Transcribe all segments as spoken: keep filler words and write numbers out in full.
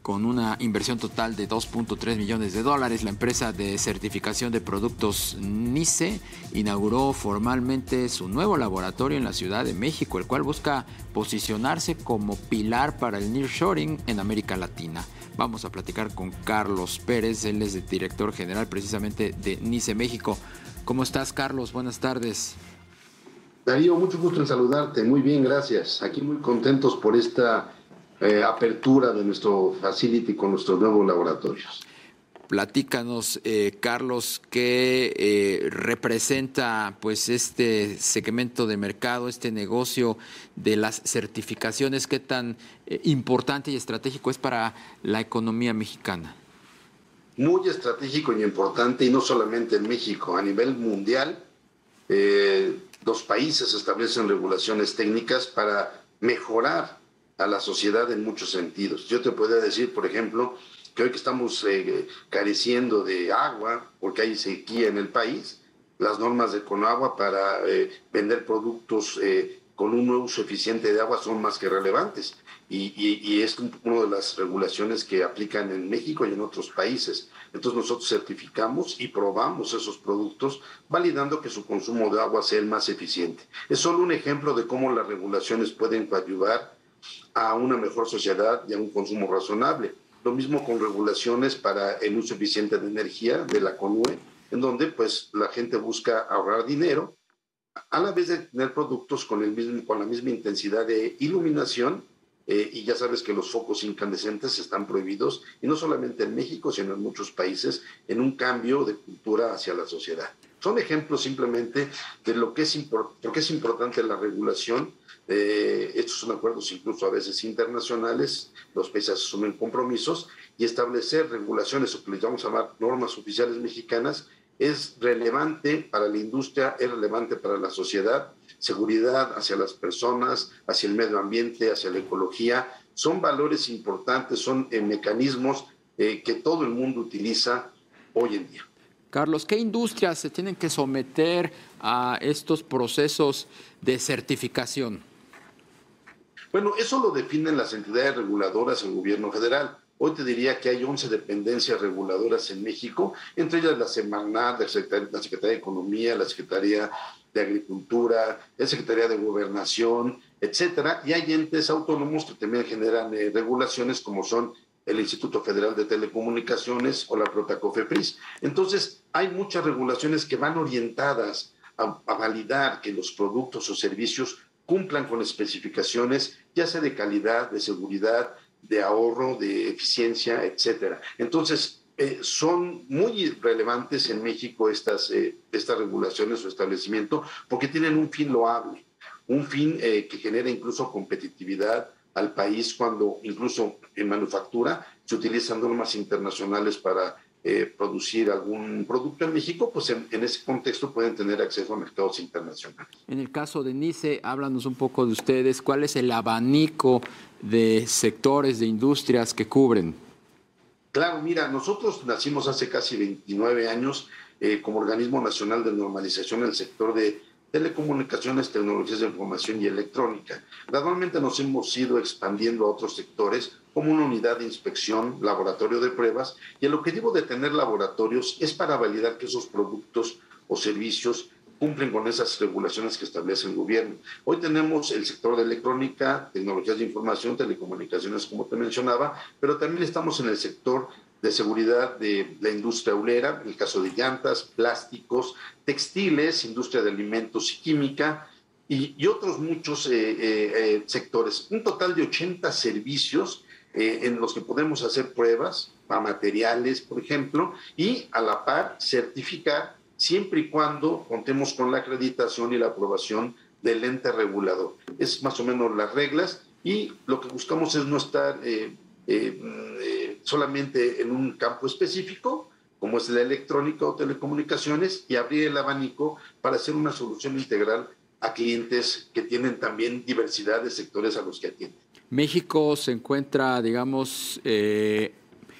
con una inversión total de dos punto tres millones de dólares. La empresa de certificación de productos NICE inauguró formalmente su nuevo laboratorio en la Ciudad de México, el cual busca posicionarse como pilar para el nearshoring en América Latina. Vamos a platicar con Carlos Pérez, él es el director general precisamente de NICE México. ¿Cómo estás, Carlos? Buenas tardes. Darío, mucho gusto en saludarte. Muy bien, gracias. Aquí muy contentos por esta eh, apertura de nuestro facility con nuestros nuevos laboratorios. Platícanos, eh, Carlos, qué eh, representa pues este segmento de mercado, este negocio de las certificaciones, qué tan eh, importante y estratégico es para la economía mexicana. Muy estratégico y importante, y no solamente en México, a nivel mundial. Eh, los países establecen regulaciones técnicas para mejorar a la sociedad en muchos sentidos. Yo te podría decir, por ejemplo, que hoy que estamos eh, careciendo de agua, porque hay sequía en el país, las normas de Conagua para eh, vender productos eh, con un uso eficiente de agua son más que relevantes. Y, y, y es una de las regulaciones que aplican en México y en otros países. Entonces nosotros certificamos y probamos esos productos, validando que su consumo de agua sea el más eficiente. Es solo un ejemplo de cómo las regulaciones pueden coadyuvar a una mejor sociedad y a un consumo razonable. Lo mismo con regulaciones para el uso eficiente de energía de la CONUE, en donde pues la gente busca ahorrar dinero, a la vez de tener productos con, el mismo, con la misma intensidad de iluminación. Eh, y ya sabes que los focos incandescentes están prohibidos, y no solamente en México, sino en muchos países, en un cambio de cultura hacia la sociedad. Son ejemplos simplemente de lo que es, import por qué es importante la regulación. Eh, estos son acuerdos incluso a veces internacionales, los países asumen compromisos, y establecer regulaciones, o que les vamos a llamar normas oficiales mexicanas, es relevante para la industria, es relevante para la sociedad. Seguridad hacia las personas, hacia el medio ambiente, hacia la ecología, son valores importantes, son eh, mecanismos eh, que todo el mundo utiliza hoy en día. Carlos, ¿qué industrias se tienen que someter a estos procesos de certificación? Bueno, eso lo definen las entidades reguladoras del gobierno federal. Hoy te diría que hay once dependencias reguladoras en México, entre ellas la Semarnat, la Secretaría, la Secretaría de Economía, la Secretaría de Agricultura, la Secretaría de Gobernación, etcétera. Y hay entes autónomos que también generan eh, regulaciones, como son el Instituto Federal de Telecomunicaciones o la propia COFEPRIS. Entonces, hay muchas regulaciones que van orientadas a, a validar que los productos o servicios cumplan con especificaciones, ya sea de calidad, de seguridad, de ahorro, de eficiencia, etcétera. Entonces, eh, son muy relevantes en México estas, eh, estas regulaciones o establecimiento, porque tienen un fin loable, un fin eh, que genera incluso competitividad al país, cuando incluso en manufactura se utilizan normas internacionales para eh, producir algún producto en México, pues en, en ese contexto pueden tener acceso a mercados internacionales. En el caso de NICE, háblanos un poco de ustedes, ¿cuál es el abanico de sectores, de industrias que cubren? Claro, mira, nosotros nacimos hace casi veintinueve años eh, como Organismo Nacional de Normalización en el sector de telecomunicaciones, tecnologías de información y electrónica. Gradualmente nos hemos ido expandiendo a otros sectores, como una unidad de inspección, laboratorio de pruebas, y el objetivo de tener laboratorios es para validar que esos productos o servicios cumplen con esas regulaciones que establece el gobierno. Hoy tenemos el sector de electrónica, tecnologías de información, telecomunicaciones, como te mencionaba, pero también estamos en el sector de seguridad de la industria aulera, en el caso de llantas, plásticos, textiles, industria de alimentos y química, y, y otros muchos eh, eh, eh, sectores. Un total de ochenta servicios eh, en los que podemos hacer pruebas a materiales, por ejemplo, y a la par certificar, siempre y cuando contemos con la acreditación y la aprobación del ente regulador. Es más o menos las reglas, y lo que buscamos es no estar eh, eh, eh, solamente en un campo específico, como es la electrónica o telecomunicaciones, y abrir el abanico para hacer una solución integral a clientes que tienen también diversidad de sectores a los que atienden. México se encuentra, digamos, eh,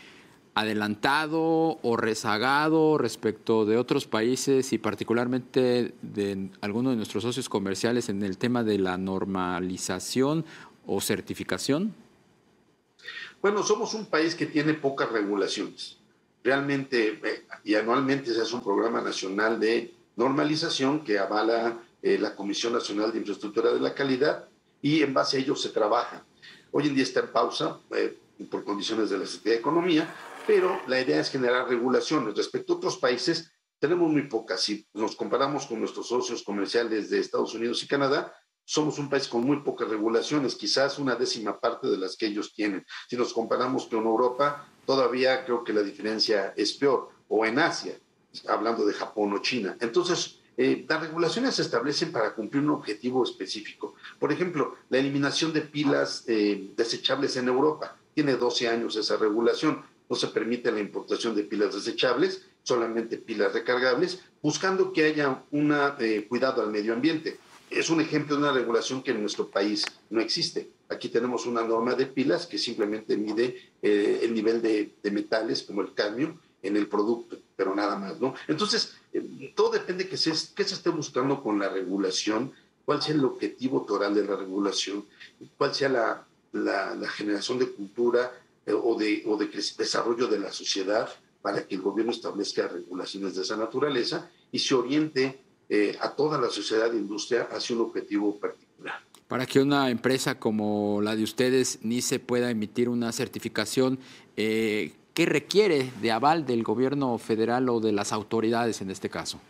adelantado o rezagado respecto de otros países y particularmente de algunos de nuestros socios comerciales en el tema de la normalización o certificación? Bueno, somos un país que tiene pocas regulaciones. Realmente, eh, y anualmente se hace un programa nacional de normalización que avala eh, la Comisión Nacional de Infraestructura de la Calidad, y en base a ello se trabaja. Hoy en día está en pausa eh, por condiciones de la Secretaría de Economía, pero la idea es generar regulaciones. Respecto a otros países, tenemos muy pocas. Si nos comparamos con nuestros socios comerciales de Estados Unidos y Canadá, somos un país con muy pocas regulaciones, quizás una décima parte de las que ellos tienen. Si nos comparamos con Europa, todavía creo que la diferencia es peor, o en Asia, hablando de Japón o China. Entonces, eh, las regulaciones se establecen para cumplir un objetivo específico. Por ejemplo, la eliminación de pilas eh, desechables en Europa. Tiene doce años esa regulación. No se permite la importación de pilas desechables, solamente pilas recargables, buscando que haya un eh, cuidado al medio ambiente. Es un ejemplo de una regulación que en nuestro país no existe. Aquí tenemos una norma de pilas que simplemente mide eh, el nivel de, de metales, como el cadmio, en el producto, pero nada más, ¿no? Entonces, eh, todo depende de qué se, qué se esté buscando con la regulación, cuál sea el objetivo total de la regulación, cuál sea la, la, la generación de cultura eh, o de, o de desarrollo de la sociedad para que el gobierno establezca regulaciones de esa naturaleza y se oriente eh, a toda la sociedad e industria hacia un objetivo particular. Para que una empresa como la de ustedes, NICE, pueda emitir una certificación, eh, ¿qué requiere de aval del gobierno federal o de las autoridades en este caso?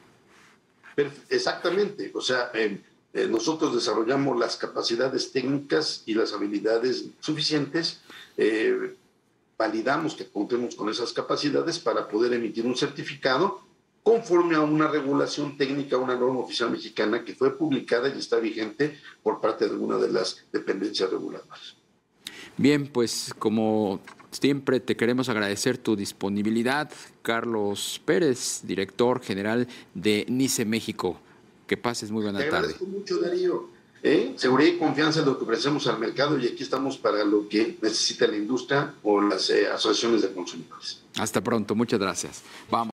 Exactamente, o sea, eh, eh, nosotros desarrollamos las capacidades técnicas y las habilidades suficientes, eh, validamos que contemos con esas capacidades para poder emitir un certificado conforme a una regulación técnica, una norma oficial mexicana que fue publicada y está vigente por parte de alguna de las dependencias reguladoras. Bien, pues como siempre te queremos agradecer tu disponibilidad, Carlos Pérez, director general de NICE México. Que pases muy buena tarde. Te agradezco mucho, Darío. ¿Eh? Seguridad y confianza en lo que ofrecemos al mercado, y aquí estamos para lo que necesita la industria o las eh, asociaciones de consumidores. Hasta pronto, muchas gracias. Vamos.